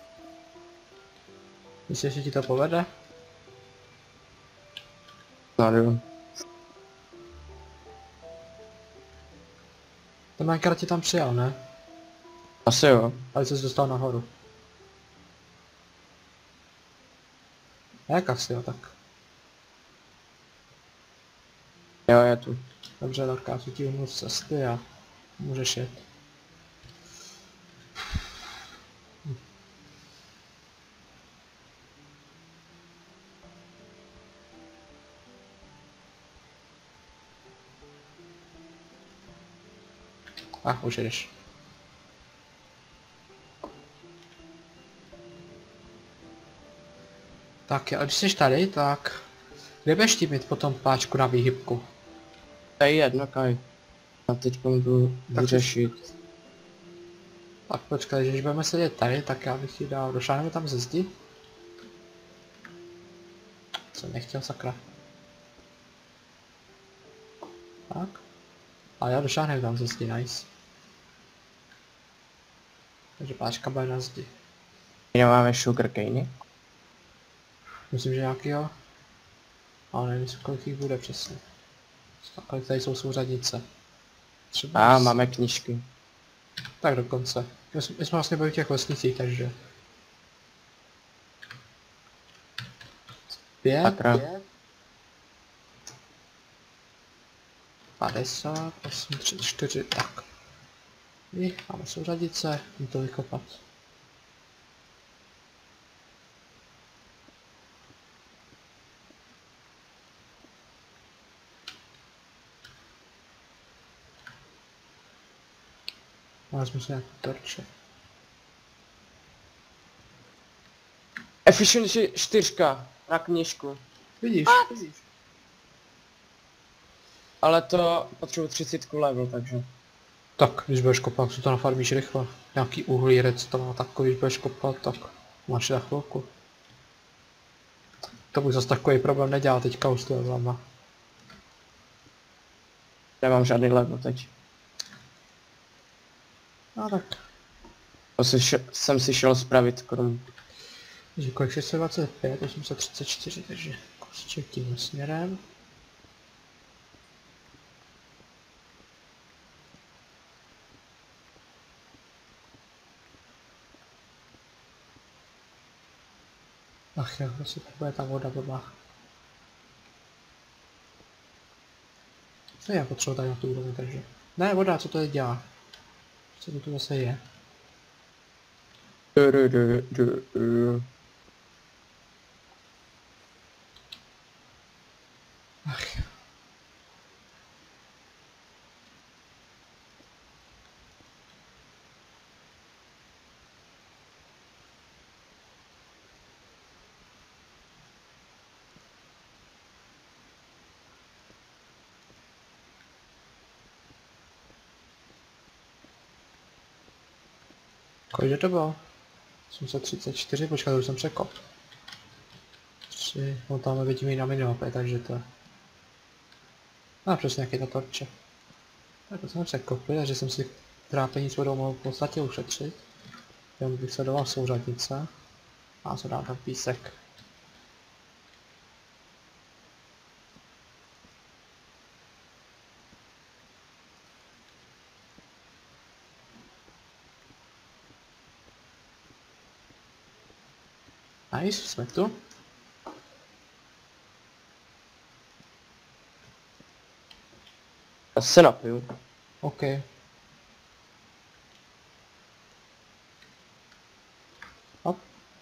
Myslíš, že ti to povede? No jo. Ten Minecraft ti tam přijal, ne? Asi jo. Ale jsi dostal nahoru. Jak asi jo, tak. Jo, je tu. Dobře, tak já si ti vyhnu z cesty a můžeš jet. A už jedeš. Tak, a když jsi tady, tak... Kde budeš tím mít potom páčku na výhybku? To je jedno, kaj. A teď jdu vyřešit. Tak počkej, když budeme sedět tady, tak já bych ti dal, došáneme tam ze zdi. Jsem nechtěl, sakra. Tak. A já došáhnem tam ze zdi, nice. Takže páčka bude na zdi. Nemáme sugarcane? Myslím, že nějaký jo. Ale nevím, kolik jich bude přesně. Kolik tady jsou souřadnice. Třeba... A máme knížky. Tak dokonce. My jsme, my jsme vlastně byli v těch vesnicích, takže... Pět, Takra. pět. padesát, osm, tři, čtyři, tak. I máme souřadice, jim to vykopat. Vezmu si nějaký torče. Efficiency čtyři na knížku. Vidíš? Vidíš. Ale to potřebuji třicet level, takže. Tak, když budeš kopat, co to nafarmíš rychle. Nějaký uhlí, redstone a takový, když budeš kopat, tak máš na chvilku. To bych zase takový problém nedělal teďka už s těma. Nemám žádný level teď. No tak. To si š jsem si šel spravit krom. Takže kolik šest set dvacet pět, osm set třicet čtyři, takže kousíček tím směrem. Ach jo, asi bude ta voda blbá. Co já potřebuji tady na tu úroveň, takže. Ne, voda, co to je dělá? Co to tu zase je? Du, du, du, du, du. Ach jo. Kolik to bylo? osm set třicet čtyři, počkat, už jsem překop. tři, no tam vidíme i na minimapě, takže to je. A přesně jak je ta torče. Tak to jsem překopl, takže jsem si trápení s vodou mohl v podstatě ušetřit. Jenom bych sledoval souřadnice. A co dám tam písek. Nice, jsme tu. Já se napiju. OK. Hop.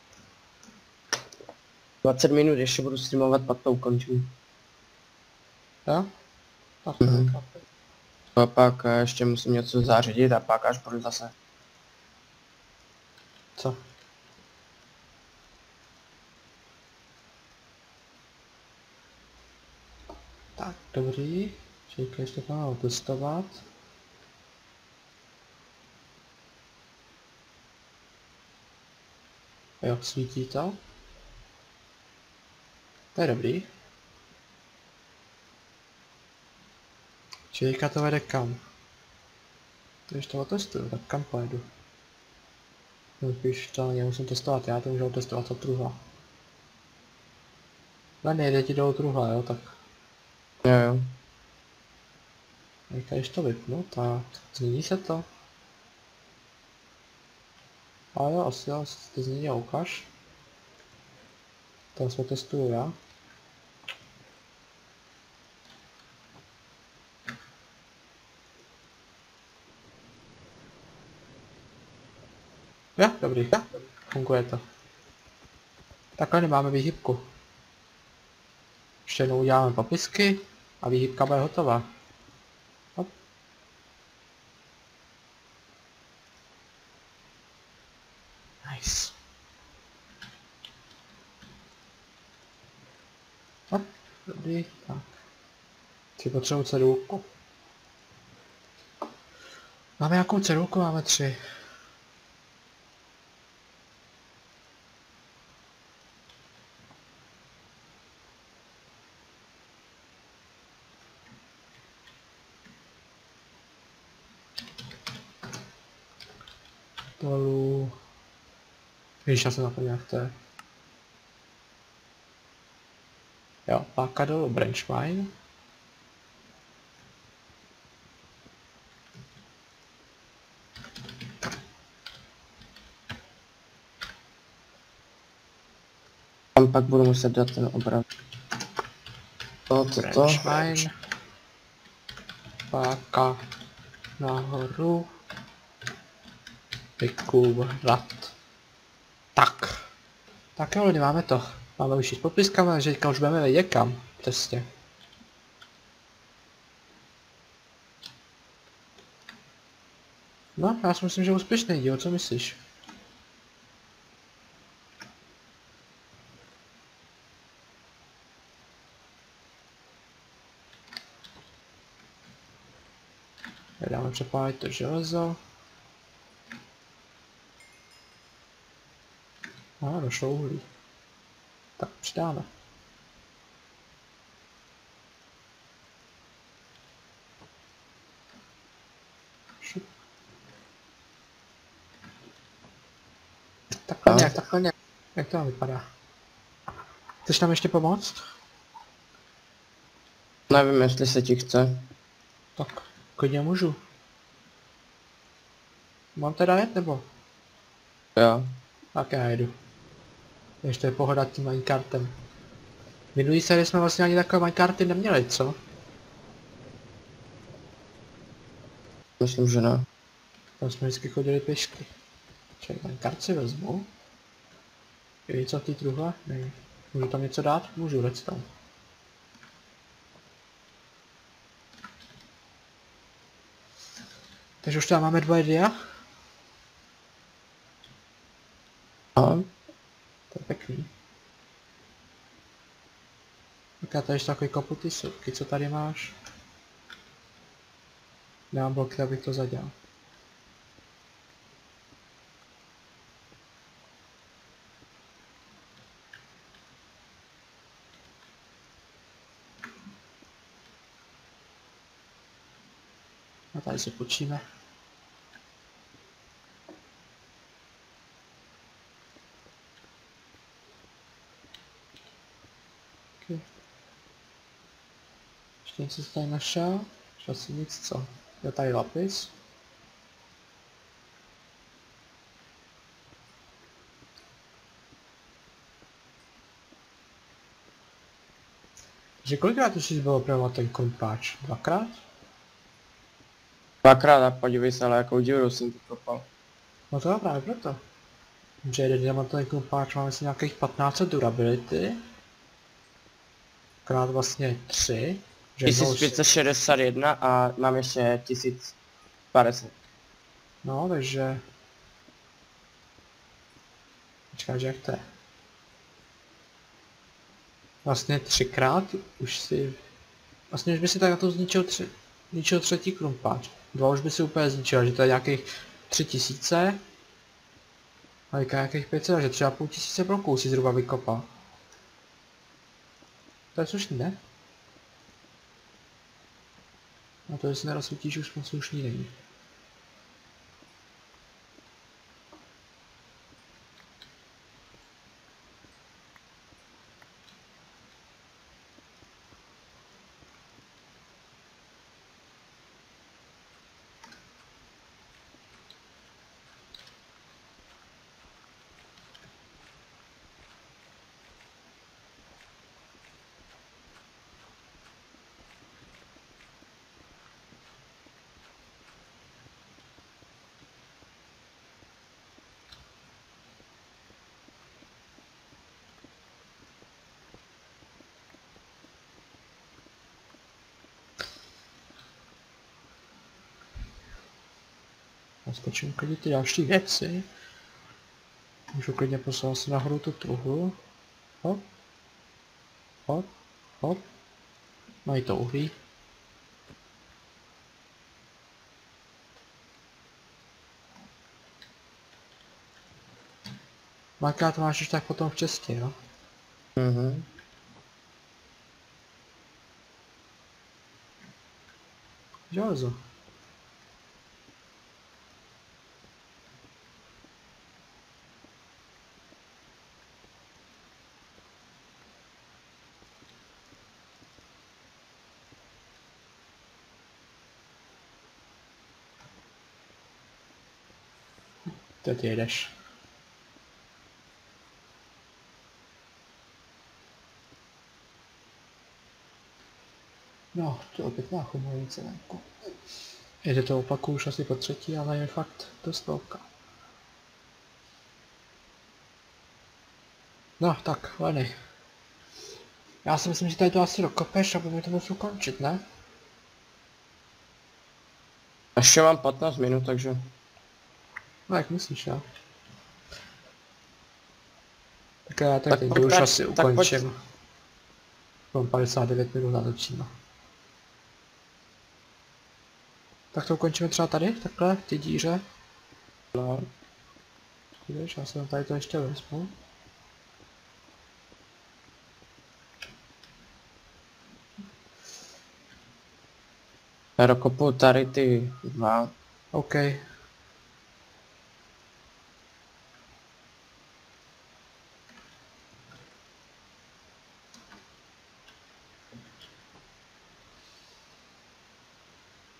dvacet minut ještě budu streamovat, pak to ukončím. Jo? Tak Mhm. to. A pak eh, ještě musím něco zařídit a pak až budu zase. Co? Tak, dobrý. Čekaj, ještě to mám testovat. Jo, svítí to. To je dobrý. Čejka to vede kam? Když to otestuju, tak kam pojedu? No spíš to nemusím testovat, já to můžu testovat od truhla. Ale nejde ti do truhla, jo, tak. Jo jo. Když to vypnu, tak změní se to. A jo, asi jo, asi to změní, ukáž. To se testuju já. Jo, dobrý, jo, funguje to. Takhle nemáme výhybku. Ještě jednou uděláme popisky a výhybka bude hotová. Hop. Nice. Hop, dobrý, tak. Si potřebuji cedulku. Máme nějakou cedulku? Máme tři. Dolů. Víš, já jsem zapomněl, jak to je. Jo, páka dolů, branch mine. Tam pak budu muset dát ten obraz. To, to, to. Branch mine. Páka nahoru. Vykůrat. Tak. Tak jo, lidi, máme to. Máme už i s popiskama, že teďka už budeme vědět kam. Přesně. No, já si myslím, že úspěšný díl, co myslíš? Dáme přepálit to železo. A došlo uhlí. Tak přidáme. nějak, takhle nějak. Jak to vypadá? Chceš tam ještě pomoct? Nevím, jestli se ti chce. Tak, klidně můžu. Mám teda jet, nebo? Jo. Tak já jedu. Ještě pohodat tím Minecartem. Minulý sérii jsme vlastně ani takové Minecarty neměli, co? Myslím, že ne. Tam jsme vždycky chodili pěšky. Čekaj, Minecart si vezmu. Je něco v té truhle? Ne. Můžu tam něco dát? Můžu, redstone. Takže už tam máme dvoje dia. Aha. To je pěkný. Tak já tady ještě takový kopu ty sopky, co tady máš? Dám bloky, abych to zadělal. A tady se počíme. Okay. Ještě něco se tady našel? Ještě asi nic, co? Je tady lapis. Že kolikrát už jsi byl opravovat ten krumpáč? Dvakrát? Dvakrát a podívej se, ale jakou díru jsem tu kopal. No to je právě proto. Že jeden diamantový krumpáč má asi nějakých patnáct set durability. Krát vlastně tři. tisíc pět set šedesát jedna a mám ještě tisíc padesát. No, takže... Počkej, že jak to je? Vlastně třikrát už si... Vlastně už by si tak na to zničil, tři... zničil třetí krumpáč. Dva už by si úplně zničil, že to je nějakých tři tisíce. A jaká nějakých pět set, že třeba půl tisíce bloků si zhruba vykopal. To je slušný, ne? A to, jestli nerozsvítíš, už moc slušný není. Naskočím klidně ty další věci. Můžu klidně poslat si nahoru tu truhlu. Hop. Hop. Hop. Mají to uhlí. Makrát to máš už tak potom v čestě, jo? Mhm. Železo. Teď jedeš. No, to je pěkná chumlovice venku. Jde to opakuju už asi po třetí, ale je fakt dost velká. No, tak, Leny. Já si myslím, že tady to asi dokopeš, aby mi to musel končit, ne? Ještě mám patnáct minut, takže... No, jak myslíš, jo? Tak já tady Tak teď pojď, už tak- asi tak pojď. ukončím. Mám padesát devět minut natočíme. Tak to ukončíme třeba tady, takhle, v té díře. No. Vidíš, já jsem tady to ještě vezmu. Já dokopu tady ty dva. OK.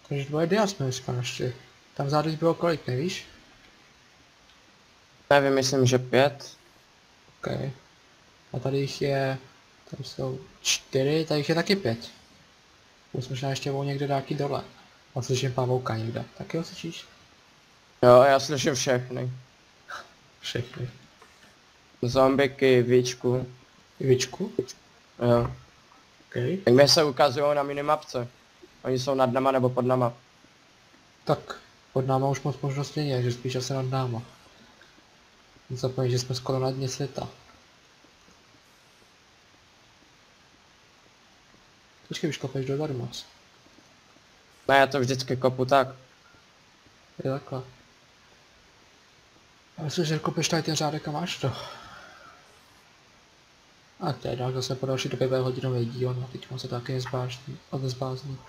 Takže dvoje dia jsme dneska našli. Tam vzadu bylo kolik, nevíš? Nevím, myslím, že pět. OK. A tady jich je... Tam jsou čtyři, tady jich je taky pět. Už možná ještě budou někde nějaký dole. A slyším pavouka někde. Taky ho slyšíš? Jo, já slyším všechny. Všechny. Zombiky, víčku. Vičku? Jo. OK. Tak mě se ukazují na minimapce. Oni jsou nad nama nebo pod nama. Tak, pod náma už moc možností není, že spíš asi nad náma. Nezapomeň, že jsme skoro na dně světa. Počkej, už kopeš dozadu moc. Ne, já to vždycky kopu tak. Je takhle. Já myslím, že kopeš tady ten řádek a máš to. A teda zase po další době bude hodinový díl, no teď mám se taky nezbázní, nezbázní.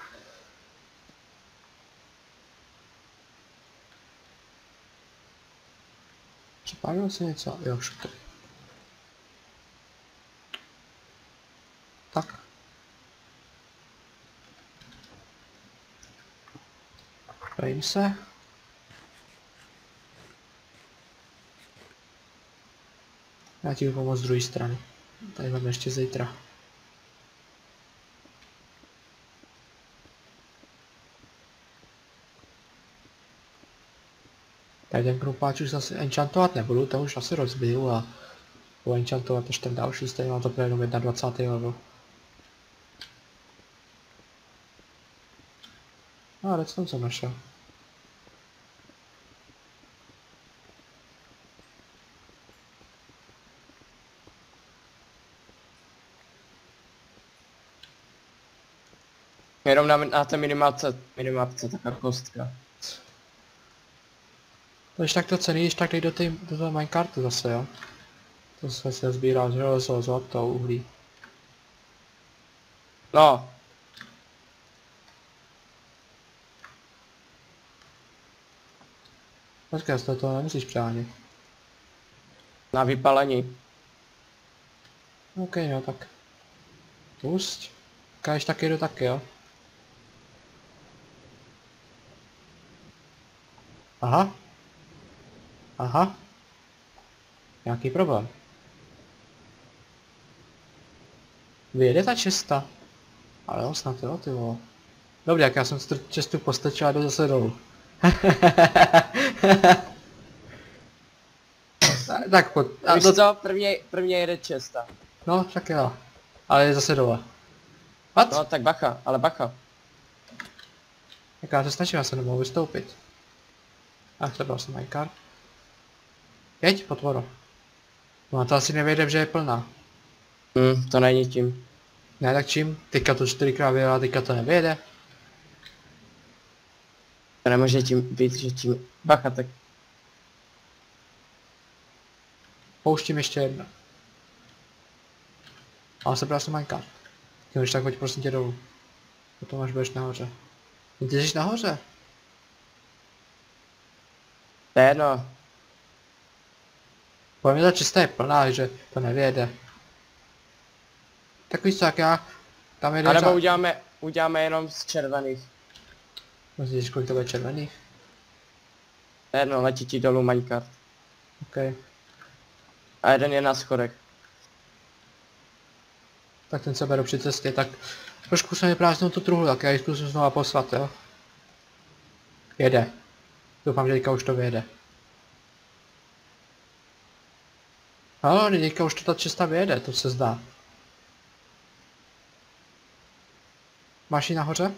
Připálil si něco? Jo, šutr. Tak. Vrajím se. Já ti budu pomoct z druhé strany. Tady máme ještě zítra. Tady ten krumpáč už zase enchantovat nebudu, to už asi rozbiju a budu enchantovat až ten další, stejně mám to pro jenom dvacátý první level. A redstone jsem našel. Jenom na, na té minimapce, minimapce taková kostka. Když tak to cený, když tak dej do té do toho minecartu zase, jo. To se se sbírá železo, zlato, uhlí. No. Počkej, z toho nemusíš přánět. Na vypalení. OK, no tak. Pusť. Káž taky jdu taky, jo. Aha. Aha. Nějaký problém. Vyjede ta česta. Ale jo, snad jo, ty vole. Dobrý, jak já jsem tu čestu postačil a jdu zase dolů. Tak pojď. A Víš to... co, první, první jede česta. No, tak jo. Ale je zase dole. What? No tak bacha, ale bacha. Tak já se snažím, já se nemohu vystoupit. Ach, to byl jsem minecart. Jeď, potvoro. No a to asi nevědem, že je plná. Hm, to není tím. Ne, tak čím? Teďka to čtyřikrát vyjela, teďka to nevyjede. To nemůže tím být, že tím... Bacha, tak... Pouštím ještě jedno. Ale sebral jsem minecart. Ty už tak hoď prosím tě dolů. Potom až budeš nahoře. Ty jsi nahoře? To je jedno. Podle mě ta čista je plná, že to nevyjede. Tak víš co, jak já... Tam jede... A nebo uděláme, uděláme jenom z červených. Myslíš, kolik to bude červených? To je jedno, letí ti dolů minecart. OK. A jeden je na schodech. Tak ten se beru při cestě, tak... Trošku se mi prázdnou tu truhlu, tak já ji zkusím znova poslat, jo? Jede. Doufám, že teďka už to vyjede. No, teďka už to ta čista vyjede, to se zdá. Máš ji nahoře?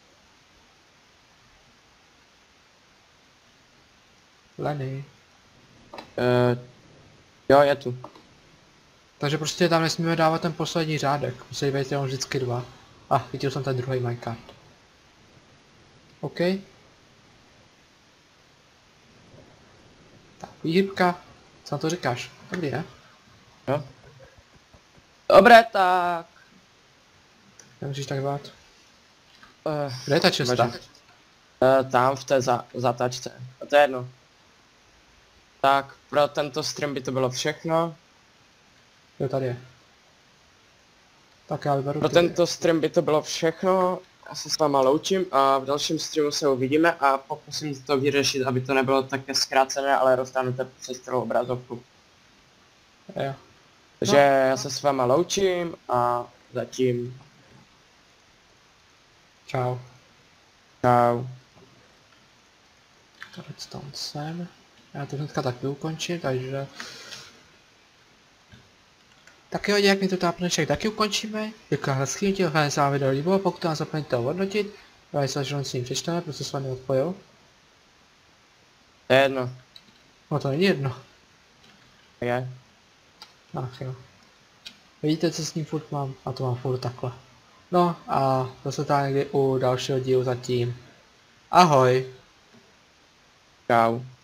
Lenny. Uh, jo, je tu. Takže prostě tam nesmíme dávat ten poslední řádek, musí být jenom vždycky dva. A, ah, viděl jsem ten druhý minecart. OK. Tak, výhybka. Co na to říkáš? Dobrý, ne? Jo. Dobré, tak. Nemusíš tak bát. Uh, Kde je ta česta? Uh, tam v té za zatačce. A to je jedno. Tak, pro tento stream by to bylo všechno. Jo, tady je. Tak já vyberu Pro ty. tento stream by to bylo všechno. já se s váma loučím a v dalším streamu se uvidíme a pokusím to vyřešit, aby to nebylo také zkrácené, ale roztáhnete přes celou obrazovku. Jo. Takže no. Já se s váma loučím a zatím. Čau. Čau. Redstone sem. Já to hnedka taky ukončím, takže... Tak jo, jak mi to tápneček taky ukončíme. Děkuji za skvělý, doufám, že se vám video líbilo, pokud vám zapomeňte to hodnotit. Já se až s ním přečteme, prostě se vám neodpojil. To je jedno. No to není jedno. Je. Ach jo. Vidíte, co s ním furt mám? A to mám furt takhle. No a to se tady někdy u dalšího dílu zatím. Ahoj. Čau.